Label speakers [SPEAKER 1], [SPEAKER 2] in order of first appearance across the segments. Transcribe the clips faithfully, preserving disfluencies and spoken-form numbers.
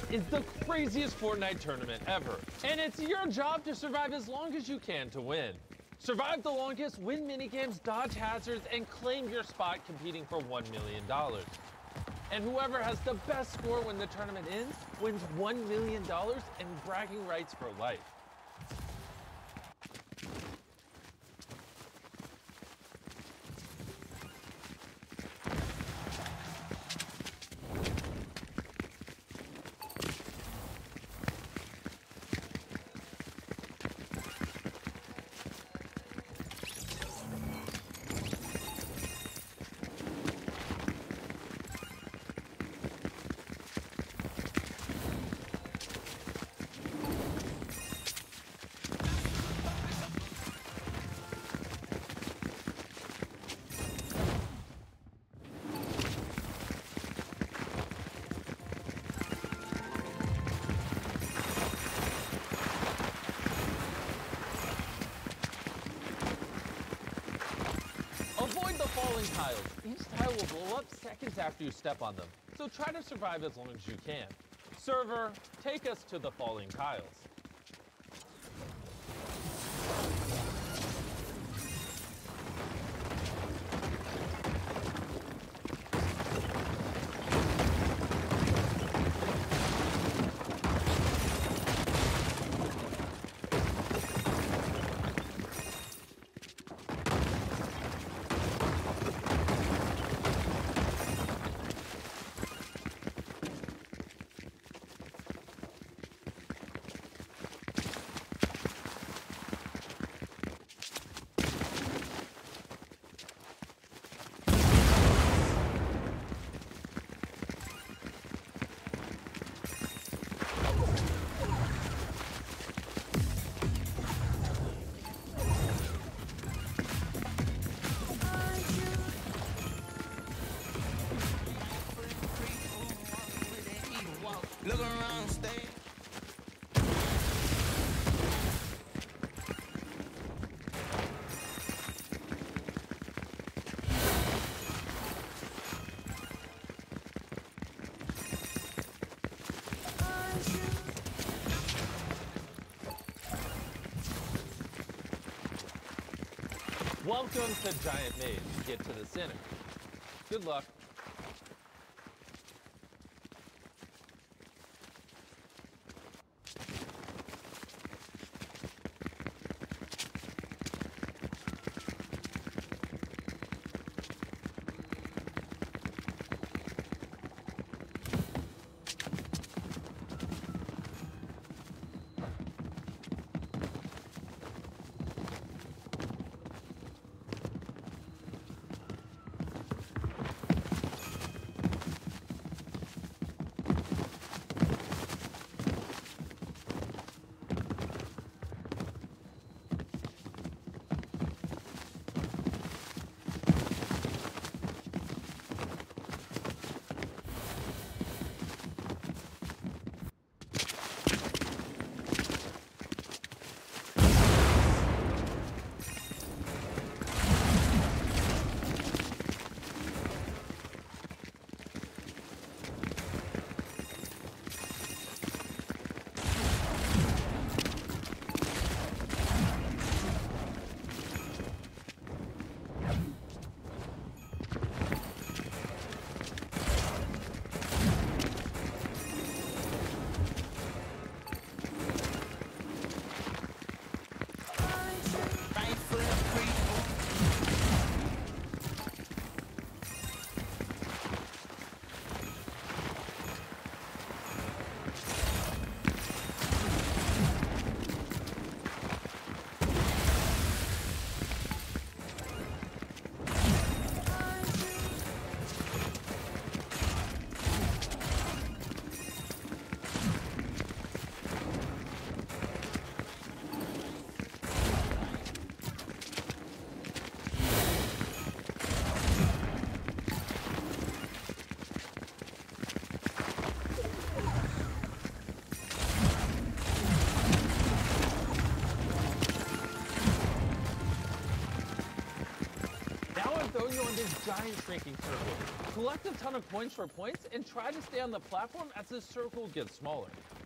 [SPEAKER 1] is the craziest Fortnite tournament ever, and it's your job to survive as long as you can to win. Survive the longest, win minigames, dodge hazards, and claim your spot competing for one million dollars. And whoever has the best score when the tournament ends wins one million dollars and bragging rights for life. Avoid the falling tiles. Each tile will blow up seconds after you step on them, so try to survive as long as you can. Server, take us to the falling tiles.
[SPEAKER 2] Look around, stay.
[SPEAKER 1] Welcome to Giant Maze. Get to the center. Good luck. put you on this giant shrinking circle. Collect a ton of coins for points and try to stay on the platform as the circle gets smaller.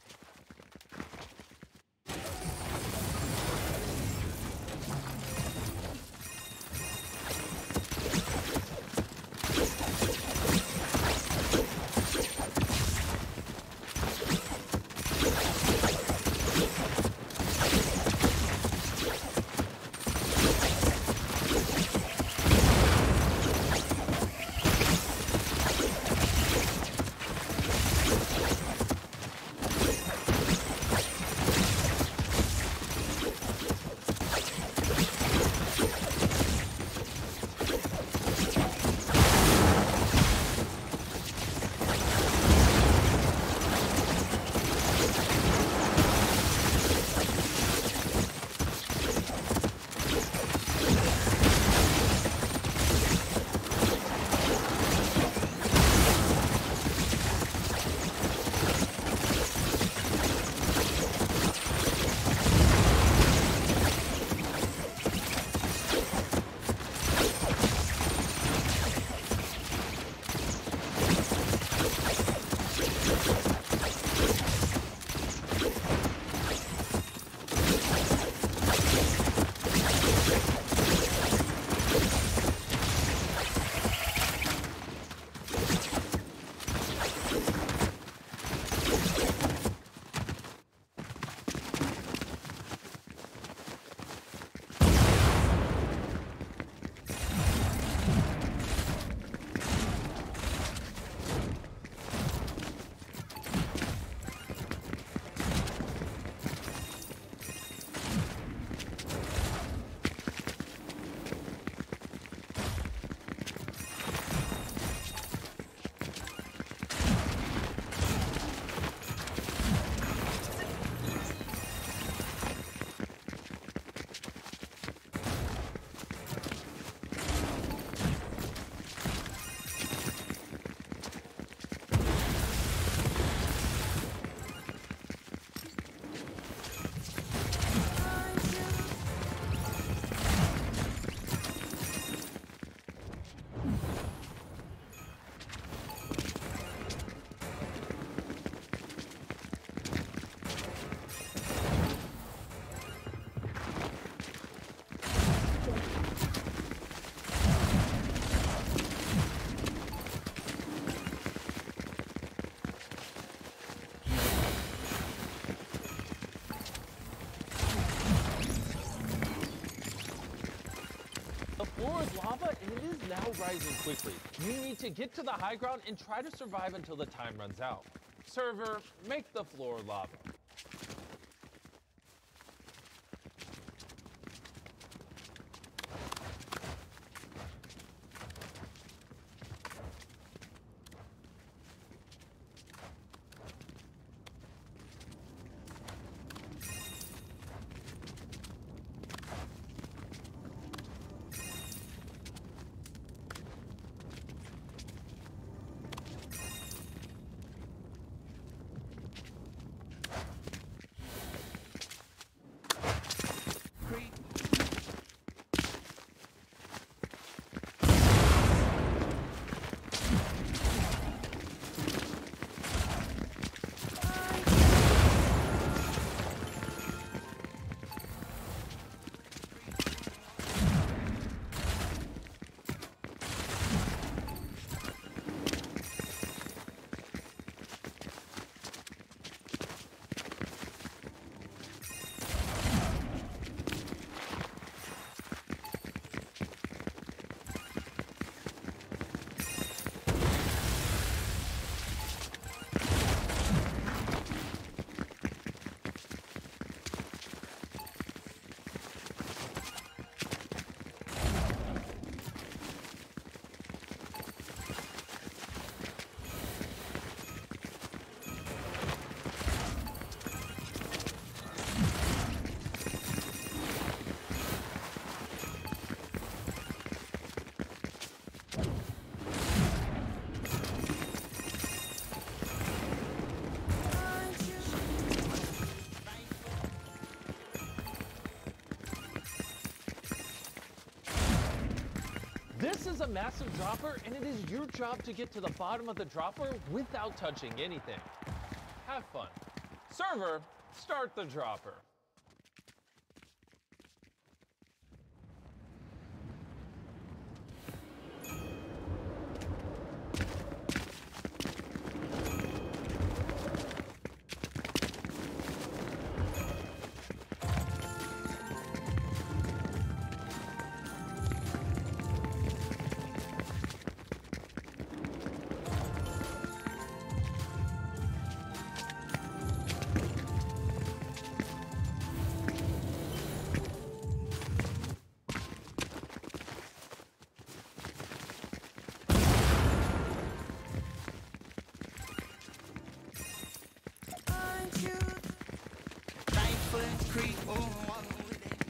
[SPEAKER 1] floor is lava and it is now rising quickly. You need to get to the high ground and try to survive until the time runs out. Server, make the floor lava. This is a massive dropper, and it is your job to get to the bottom of the dropper without touching anything. Have fun. Server, start the dropper.
[SPEAKER 2] Creep, oh, walk with it.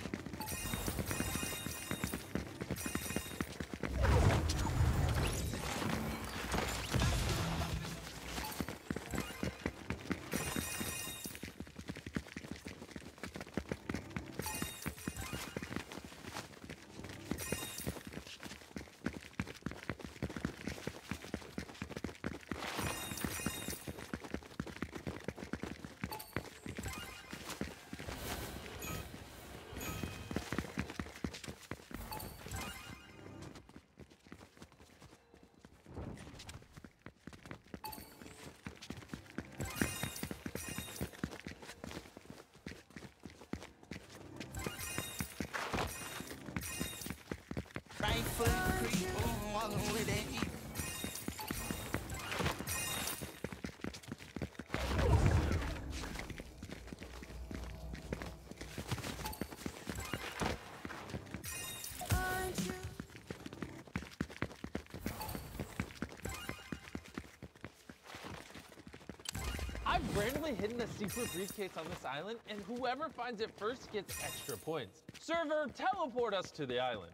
[SPEAKER 2] Right foot creep, oh, walking with it.
[SPEAKER 1] I've randomly hidden a secret briefcase on this island, and whoever finds it first gets extra points. Server, teleport us to the island.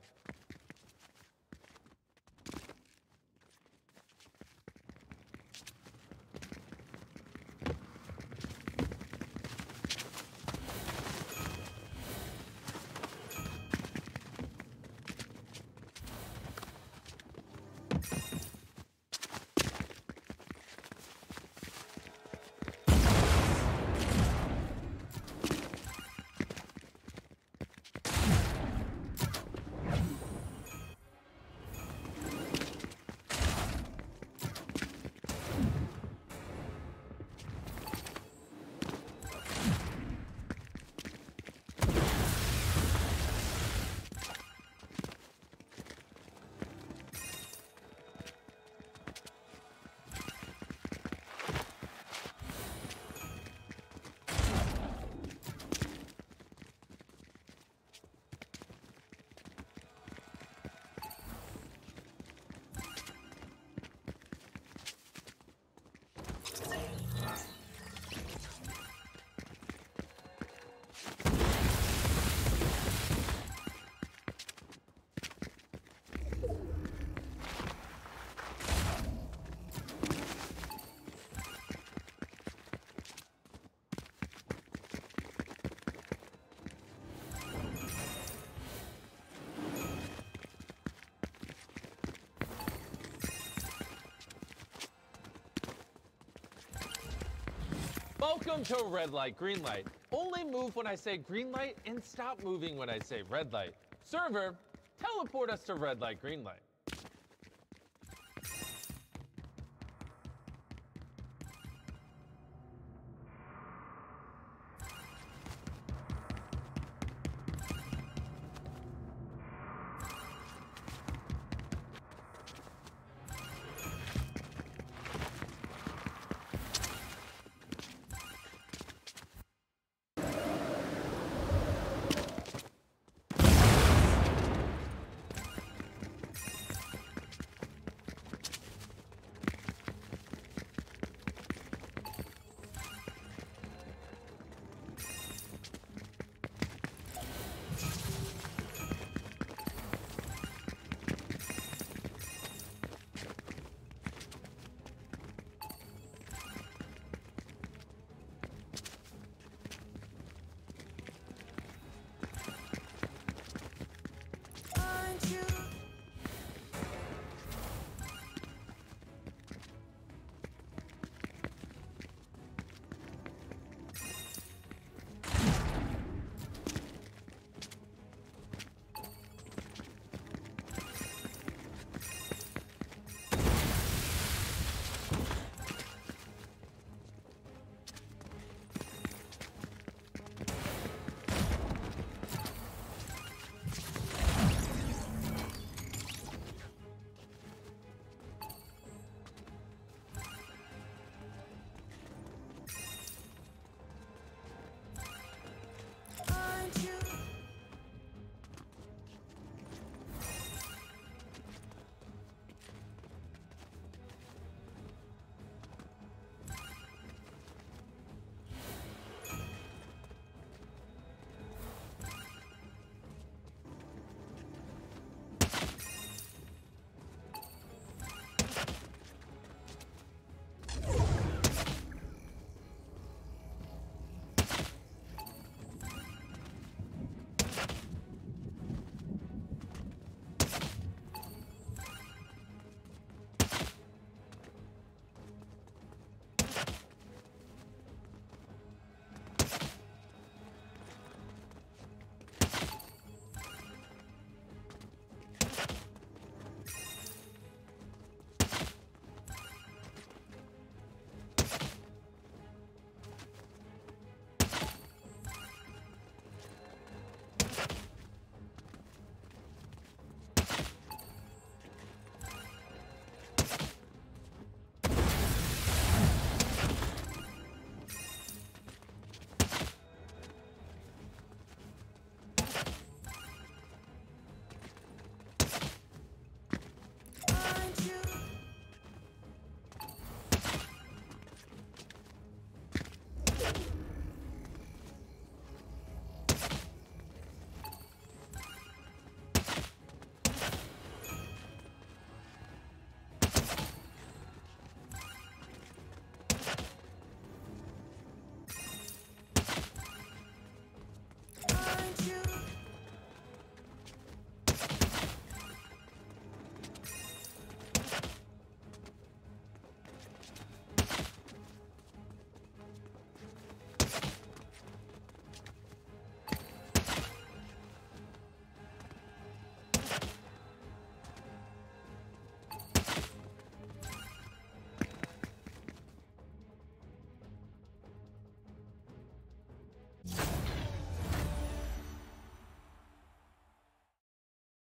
[SPEAKER 1] Welcome to red light, green light. Only move when I say green light and stop moving when I say red light. Server, teleport us to red light, green light.